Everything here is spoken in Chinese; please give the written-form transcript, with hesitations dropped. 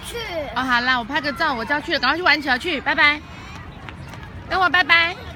去。 哦，好啦，我拍个照，我就要去了，赶快去玩球去，拜拜。跟我拜拜。